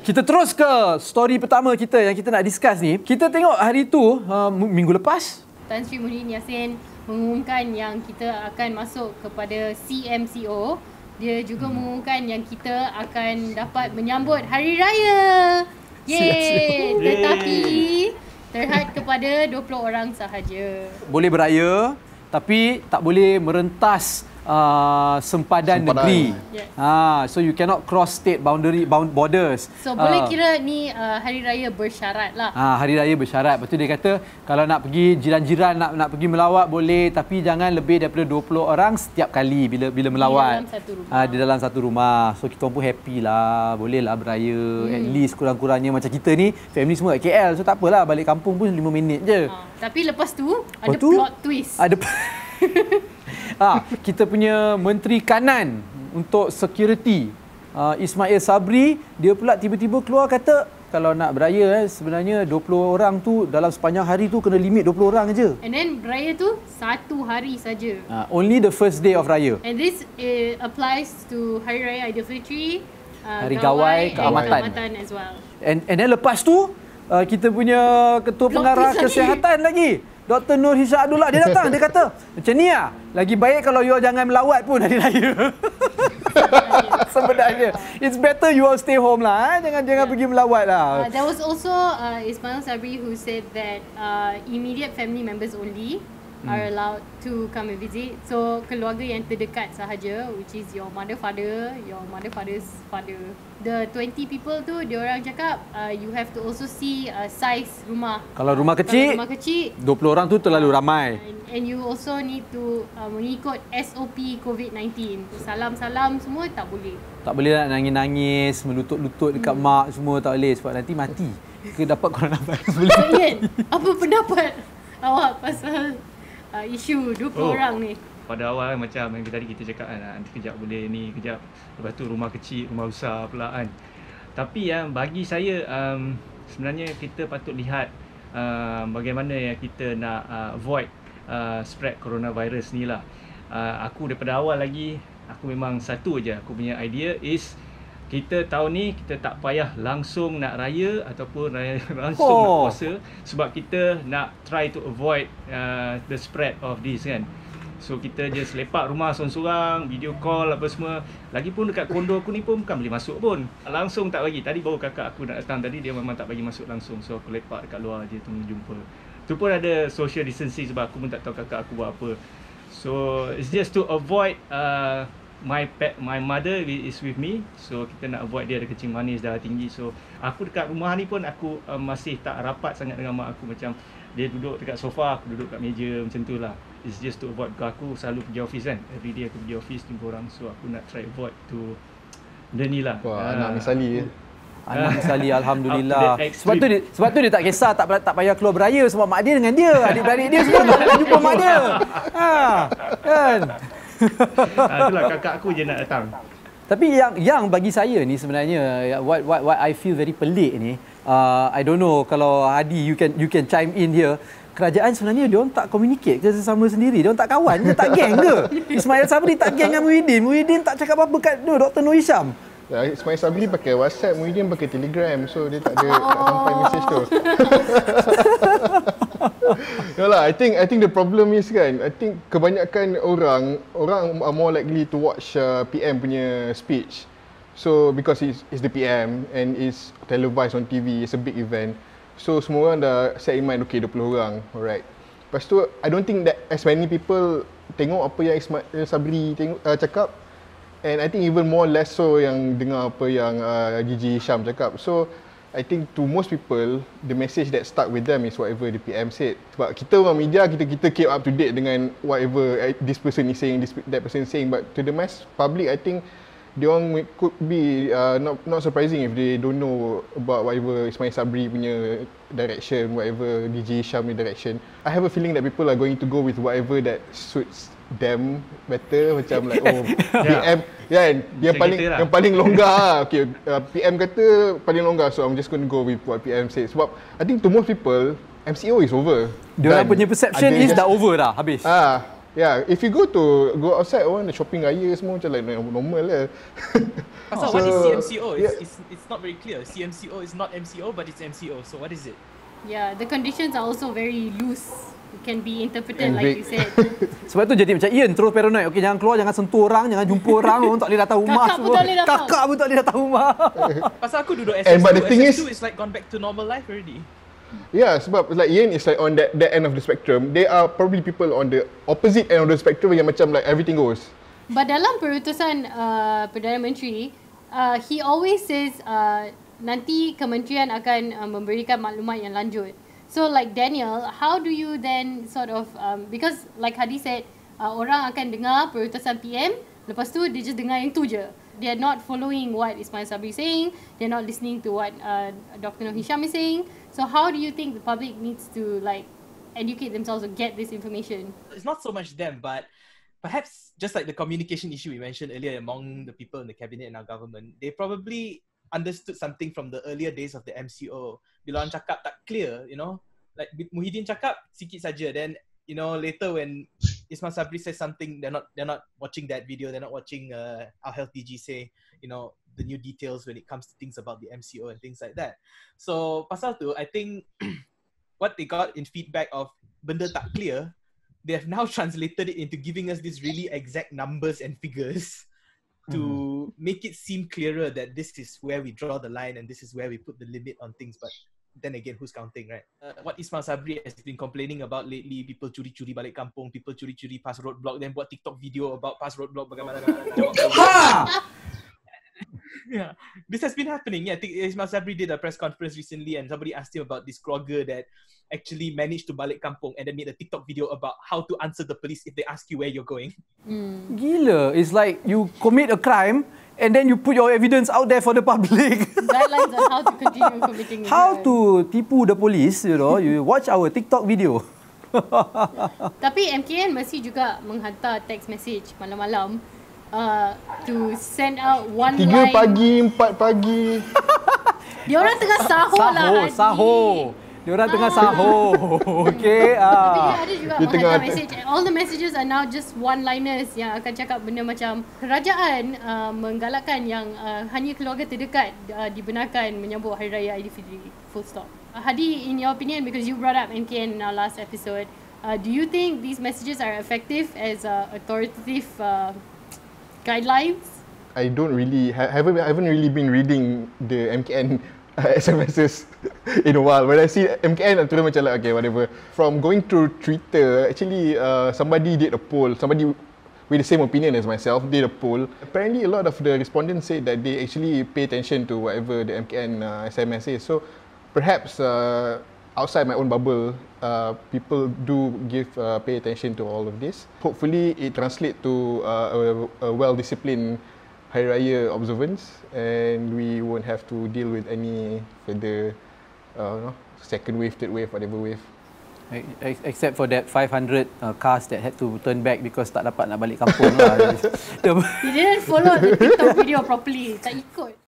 kita terus ke story pertama kita yang kita nak discuss ni. Kita tengok hari tu, minggu lepas, Tan Sri Muhyiddin Yassin mengumumkan yang kita akan masuk kepada CMCO. Dia juga mengumumkan yang kita akan dapat menyambut Hari Raya. Yeay! Tetapi terhad kepada 20 orang sahaja. boleh beraya tapi tak boleh merentas sempadan negeri. Yes. So you cannot cross state borders. So boleh kira ni Hari Raya bersyarat lah. Hari Raya bersyarat. Lepas tu dia kata kalau nak pergi jiran-jiran nak pergi melawat boleh, tapi jangan lebih daripada 20 orang setiap kali bila melawat. Di dalam satu rumah. Di dalam satu rumah. So kita pun happy lah. Boleh lah beraya. At least kurang-kurangnya macam kita ni family semua kat KL. So tak apalah, balik kampung pun 5 minit je. Tapi lepas tu ada plot twist. Ada kita punya Menteri Kanan untuk security Ismail Sabri, dia pula tiba-tiba keluar kata kalau nak beraya sebenarnya 20 orang tu dalam sepanjang hari tu kena limit 20 orang je. And then beraya tu satu hari saja. Only the first day of raya. And this applies to Hari Raya Aidilfitri, Hari Gawai, Keamatan as well. And then lepas tu kita punya Ketua Pengarah Kesihatan lagi, Dr. Nur Hisham Abdullah, dia datang, dia kata macam ni lah, lagi baik kalau you all jangan melawat pun hari raya. Sebenarnya it's better you all stay home lah, jangan pergi melawat lah. There was also Ismail Sabri who said that immediate family members only are allowed to come and visit. So keluarga yang terdekat sahaja, which is your mother father, your mother father's father. The 20 people tu diorang cakap you have to also see size rumah. Kalau rumah kecil, 20 orang tu terlalu ramai. And you also need to mengikut SOP COVID-19. Salam-salam semua tak boleh. Tak boleh nak nangis-nangis, melutut-lutut dekat mak semua, tak boleh sebab nanti mati. Ke dapat coronavirus boleh. Apa pendapat awak pasal isu 20 orang ni? Pada awal macam yang tadi kita cakap kan, nanti kejap boleh ni, kejap lepas tu rumah kecil, rumah besar pula kan. Tapi bagi saya sebenarnya kita patut lihat bagaimana yang kita nak avoid spread coronavirus ni lah. Aku daripada awal lagi, aku memang satu je, aku punya idea is kita tahun ni kita tak payah langsung nak raya ataupun langsung nak puasa, sebab kita nak try to avoid the spread of this kan. So kita just lepak rumah sorang-sorang, video call apa semua. Lagipun dekat kondo aku ni pun bukan boleh masuk pun. Langsung tak bagi. Tadi baru kakak aku nak datang tadi, dia memang tak bagi masuk langsung. So aku lepak dekat luar je tunggu jumpa. Tu pun ada social distancing sebab aku pun tak tahu kakak aku buat apa. So it's just to avoid my mother is with me. So kita nak avoid dia ada kencing manis, darah tinggi. So aku dekat rumah ni pun aku masih tak rapat sangat dengan mak aku. Macam dia duduk dekat sofa, aku duduk kat meja macam tu lah. It's just to avoid. Aku selalu pergi office kan, every day aku pergi office jumpa orang. So aku nak try avoid to benda ni lah. Anak misali Anak misali, alhamdulillah. Sebab tu dia tak kisah, tak payah keluar beraya sebab mak dia dengan dia, adik-beradik dia semua nak jumpa mak dia. Kan? Itulah kakak aku je nak datang. Tapi yang bagi saya ni sebenarnya what I feel very pelik ni, I don't know kalau Hadi you can chime in here. Kerajaan sebenarnya dia orang tak communicate ke sesama sendiri. Dia orang tak kawan ke, tak geng ke? Ismail Sabri tak geng dengan Muhyiddin tak cakap apa-apa kat Dr. Nur Hisham. Ismail Sabri pakai WhatsApp, Muhyiddin pakai Telegram. So dia tak ada tak sampai message tu. Yalah, I think the problem is kan, I think kebanyakan orang are more likely to watch PM punya speech. So because it's the PM and it's televised on TV, it's a big event. So semua orang dah set in mind, okay 20 orang, alright. Lepas tu, I don't think that as many people tengok apa yang Ismail Sabri cakap. And I think even more less so yang dengar apa yang Gigi Hisham cakap. So I think to most people, the message that stuck with them is whatever the PM said. Sebab kita orang media, kita keep up to date dengan whatever this person is saying, that person is saying. But to the mass public, I think they orang could be not surprising if they don't know about whatever Ismail Sabri punya direction, whatever Gigi Hisham punya direction. I have a feeling that people are going to go with whatever that suits them better, macam like PM kan, yang paling longgar. Okay, PM kata paling longgar, so I'm just going to go with what PM said. Sebab I think to most people MCO is over. Diorang punya perception is dah over dah, habis. Yeah, if you go outside, the shopping raya semua macam like normal lah. So what is CMCO? It's not very clear. CMCO is not MCO, but it's MCO. So what is it? Yeah, the conditions are also very loose. It can be interpreted And like you said. Sebab tu jadi macam Ian terus paranoid. Okey, jangan keluar, jangan sentuh orang, jangan jumpa orang, orang tak boleh datang rumah Kakak pun tak boleh datang. Kakak pun tak boleh datang rumah. Pasal aku duduk but the SS2, thing SS2 is like gone back to normal life already. Yeah, sebab like Ian is like on that end of the spectrum. There are probably people on the opposite end of the spectrum yang macam like everything goes. But dalam perutusan Perdana Menteri, he always says nanti kementerian akan memberikan maklumat yang lanjut. So like Daniel, how do you then sort of because like Hadi said, orang akan dengar perutusan PM, lepas tu dia just dengar yang tu je. They are not following what Ismail Sabri is saying. They're not listening to what Dr. Noor Hisham is saying. So how do you think the public needs to like educate themselves or get this information? It's not so much them, but perhaps just like the communication issue we mentioned earlier among the people in the cabinet and our government, they probably understood something from the earlier days of the MCO. Bila orang cakap tak clear, you know, like Muhyiddin cakap sikit saja, then you know later when Ismail Sabri says something, they're not watching that video, they're not watching our health DG say, you know, the new details when it comes to things about the MCO and things like that. So pasal tu, I think what they got in feedback of benda tak clear, they have now translated it into giving us these really exact numbers and figures to make it seem clearer that this is where we draw the line and this is where we put the limit on things. But then again, who's counting, right? What Ismail Sabri has been complaining about lately, people curi-curi balik kampung, people curi-curi pass roadblock, then buat TikTok video about pass roadblock bagaimana. Yeah, this has been happening. Yeah, I think Ismail Sabri did a press conference recently and somebody asked him about this blogger that actually managed to balik kampung and then made a TikTok video about how to answer the police if they ask you where you're going. Gila, it's like you commit a crime and then you put your evidence out there for the public. Guidelines on how to continue committing a How crime. to tipu the police, you know, you watch our TikTok video. Tapi MKN masih juga menghantar text message malam-malam to send out one 3 line. pagi, 4 pagi. Dia orang tengah sahur lah. Hadi. Sahur. Dia orang tengah sahur. Okey. Tapi dia ada juga Dia tengah- menghantar message. All the messages are now just one-liners yang akan cakap benda macam kerajaan menggalakkan yang hanya keluarga terdekat dibenarkan menyambut Hari Raya Aidilfitri. Full stop. Hadi, in your opinion, because you brought up MKN in our last episode, do you think these messages are effective as authoritative guidelines? I don't really haven't really been reading the MKN SMSs in a while. When I see MKN, I'm terus macam like, okay, whatever. From going through Twitter, actually somebody did a poll. Somebody with the same opinion as myself did a poll. Apparently, a lot of the respondents said that they actually pay attention to whatever the MKN SMS is. So perhaps outside my own bubble, people do pay attention to all of this. Hopefully, it translates to a well-disciplined Hari Raya observance, and we won't have to deal with any further second wave, third wave, whatever wave. Except for that 500 cars that had to turn back because tak dapat nak balik kampung lah. He didn't follow the TikTok video properly. Tak ikut.